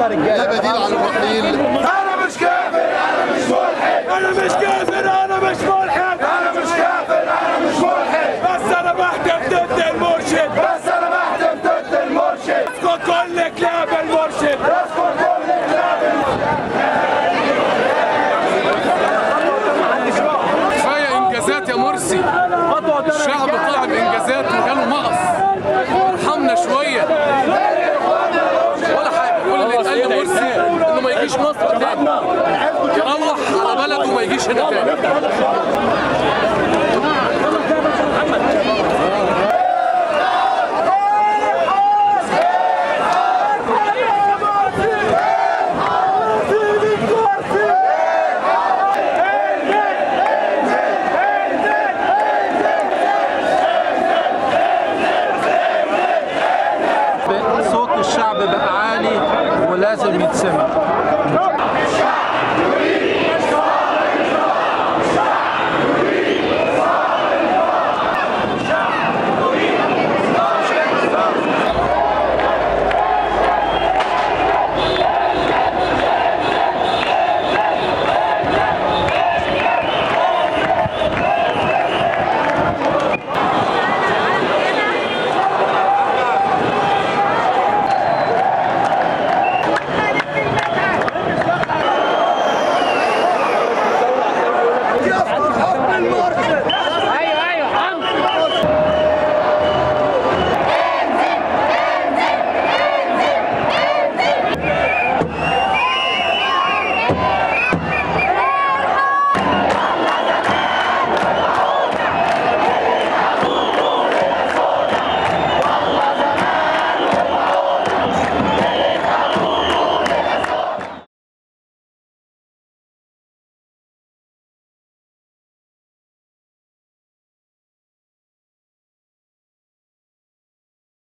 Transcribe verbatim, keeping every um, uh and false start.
لا بديل عن الرحيل. انا مش كافر انا مش ملحد، انا مش كافر انا مش ملحد، انا مش كافر انا مش ملحد، بس انا بهتف ضد المرشد، بس انا بهتف ضد المرشد. اسكت كل كلاب المرشد، اسكت كل كلاب المرشد. كفايه انجازات يا مرسي، الشعب طلع بانجازات وجاله مغص، ارحمنا شويه. ولا حاجه، كل اللي اتقال لمرسي انه ما يجيش مصر تاني، يروح على بلده وما يجيش هنا تاني.